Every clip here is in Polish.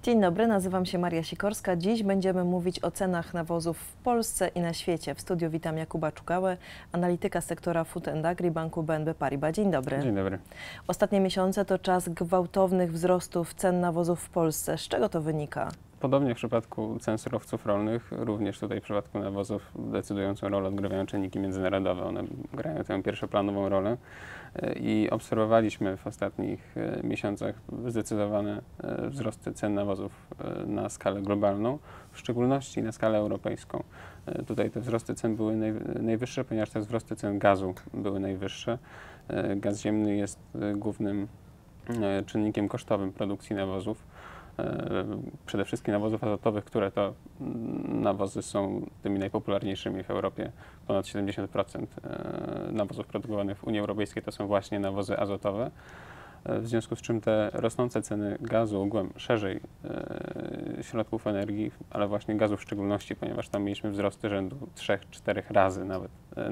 Dzień dobry, nazywam się Maria Sikorska. Dziś będziemy mówić o cenach nawozów w Polsce i na świecie. W studiu witam Jakuba Czugałę, analityka sektora Food and Agri Banku BNP Paribas. Dzień dobry. Dzień dobry. Ostatnie miesiące to czas gwałtownych wzrostów cen nawozów w Polsce. Z czego to wynika? Podobnie w przypadku cen surowców rolnych, również tutaj w przypadku nawozów decydującą rolę odgrywają czynniki międzynarodowe. One grają tę pierwszoplanową rolę i obserwowaliśmy w ostatnich miesiącach zdecydowane wzrosty cen nawozów na skalę globalną, w szczególności na skalę europejską. Tutaj te wzrosty cen były najwyższe, ponieważ te wzrosty cen gazu były najwyższe. Gaz ziemny jest głównym czynnikiem kosztowym produkcji nawozów. Przede wszystkim nawozów azotowych, które to nawozy są tymi najpopularniejszymi w Europie. Ponad 70% nawozów produkowanych w Unii Europejskiej to są właśnie nawozy azotowe. W związku z czym te rosnące ceny gazu, ogółem szerzej środków energii, ale właśnie gazu w szczególności, ponieważ tam mieliśmy wzrosty rzędu 3-4 razy nawet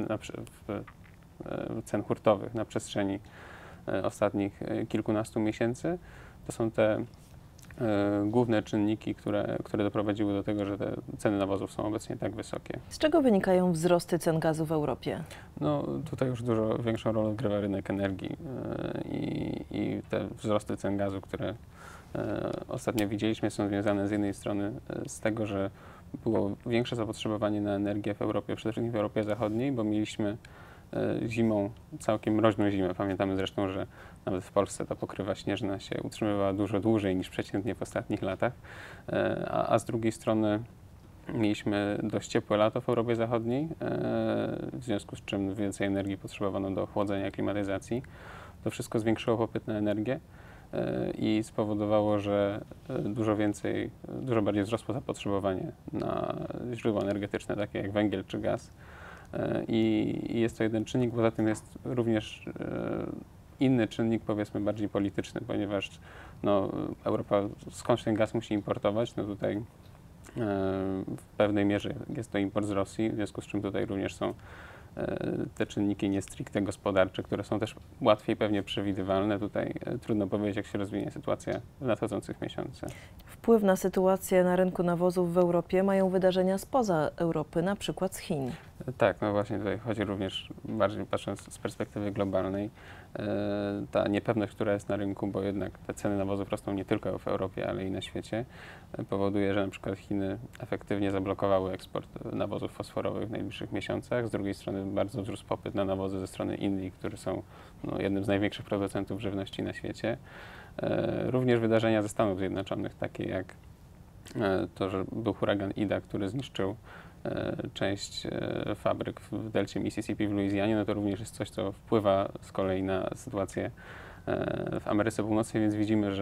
cen hurtowych na przestrzeni ostatnich kilkunastu miesięcy. To są te główne czynniki, które doprowadziły do tego, że te ceny nawozów są obecnie tak wysokie. Z czego wynikają wzrosty cen gazu w Europie? No, tutaj już dużo większą rolę odgrywa rynek energii i te wzrosty cen gazu, które ostatnio widzieliśmy, są związane z jednej strony z tego, że było większe zapotrzebowanie na energię w Europie, przede wszystkim w Europie Zachodniej, bo mieliśmy zimą całkiem mroźną zimę. Pamiętamy zresztą, że nawet w Polsce ta pokrywa śnieżna się utrzymywała dużo dłużej niż przeciętnie w ostatnich latach, a z drugiej strony mieliśmy dość ciepłe lato w Europie Zachodniej, w związku z czym więcej energii potrzebowano do chłodzenia, klimatyzacji. To wszystko zwiększyło popyt na energię i spowodowało, że dużo bardziej wzrosło zapotrzebowanie na źródła energetyczne, takie jak węgiel czy gaz. I jest to jeden czynnik, poza tym jest również inny czynnik, powiedzmy bardziej polityczny, ponieważ Europa skądś ten gaz musi importować, no tutaj w pewnej mierze jest to import z Rosji, w związku z czym tutaj również są te czynniki nie stricte gospodarcze, które są też łatwiej pewnie przewidywalne. Tutaj trudno powiedzieć, jak się rozwinie sytuacja w nadchodzących miesiącach. Wpływ na sytuację na rynku nawozów w Europie mają wydarzenia spoza Europy, na przykład z Chin. Tak, no właśnie tutaj chodzi również, bardziej patrząc z perspektywy globalnej, ta niepewność, która jest na rynku, bo jednak te ceny nawozów rosną nie tylko w Europie, ale i na świecie, powoduje, że na przykład Chiny efektywnie zablokowały eksport nawozów fosforowych w najbliższych miesiącach. Z drugiej strony bardzo wzrósł popyt na nawozy ze strony Indii, które są jednym z największych producentów żywności na świecie. Również wydarzenia ze Stanów Zjednoczonych, takie jak to, że był huragan Ida, który zniszczył część fabryk w delcie Mississippi w Luizjanie, no to również jest coś, co wpływa z kolei na sytuację w Ameryce Północnej, więc widzimy,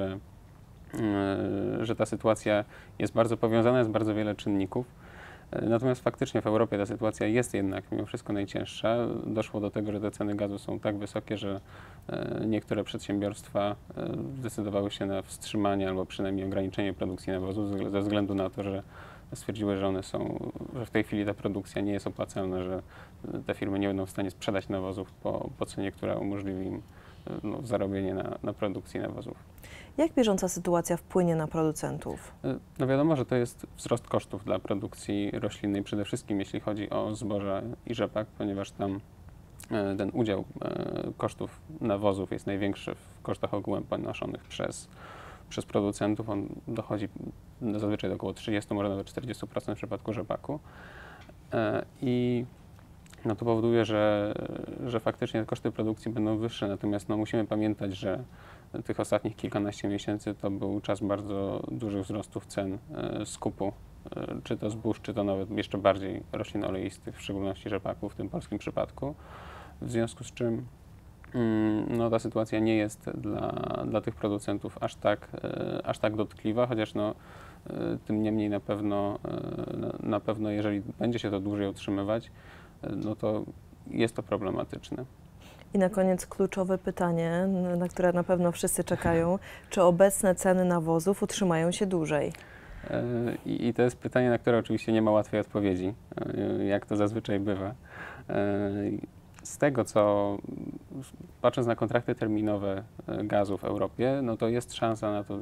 że ta sytuacja jest bardzo powiązana, jest bardzo wiele czynników. Natomiast faktycznie w Europie ta sytuacja jest jednak mimo wszystko najcięższa. Doszło do tego, że te ceny gazu są tak wysokie, że niektóre przedsiębiorstwa zdecydowały się na wstrzymanie albo przynajmniej ograniczenie produkcji nawozów ze względu na to, że stwierdziły, że w tej chwili ta produkcja nie jest opłacalna, że te firmy nie będą w stanie sprzedać nawozów po cenie, która umożliwi im zarobienie na produkcji nawozów. Jak bieżąca sytuacja wpłynie na producentów? No wiadomo, że to jest wzrost kosztów dla produkcji roślinnej, przede wszystkim jeśli chodzi o zboża i rzepak, ponieważ tam ten udział kosztów nawozów jest największy w kosztach ogółem ponoszonych przez producentów. On dochodzi zazwyczaj do około 30, może nawet 40% w przypadku rzepaku. I to powoduje, że faktycznie koszty produkcji będą wyższe, natomiast musimy pamiętać, że tych ostatnich kilkanaście miesięcy to był czas bardzo dużych wzrostów cen skupu, czy to zbóż, czy to nawet jeszcze bardziej roślin oleistych, w szczególności rzepaku w tym polskim przypadku. W związku z czym ta sytuacja nie jest dla tych producentów aż tak dotkliwa, chociaż tym niemniej na pewno jeżeli będzie się to dłużej utrzymywać, to jest to problematyczne. I na koniec kluczowe pytanie, na które na pewno wszyscy czekają. Czy obecne ceny nawozów utrzymają się dłużej? I to jest pytanie, na które oczywiście nie ma łatwej odpowiedzi, jak to zazwyczaj bywa. Z tego, co patrząc na kontrakty terminowe gazu w Europie, to jest szansa na to,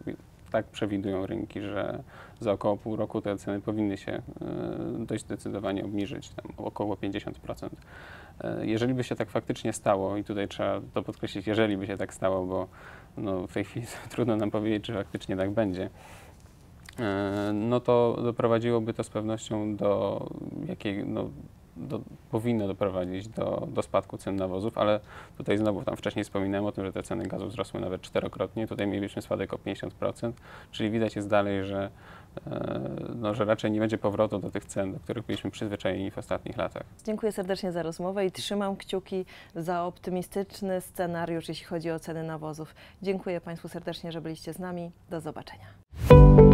tak przewidują rynki, że za około pół roku te ceny powinny się dość zdecydowanie obniżyć, tam około 50%. Jeżeli by się tak faktycznie stało, i tutaj trzeba to podkreślić, jeżeli by się tak stało, bo no, w tej chwili trudno nam powiedzieć, czy faktycznie tak będzie, no to doprowadziłoby to z pewnością powinno doprowadzić do spadku cen nawozów, ale tutaj znowu tam wcześniej wspominałem o tym, że te ceny gazu wzrosły nawet 4-krotnie, tutaj mielibyśmy spadek o 50%, czyli widać jest dalej, że raczej nie będzie powrotu do tych cen, do których byliśmy przyzwyczajeni w ostatnich latach. Dziękuję serdecznie za rozmowę i trzymam kciuki za optymistyczny scenariusz, jeśli chodzi o ceny nawozów. Dziękuję Państwu serdecznie, że byliście z nami. Do zobaczenia.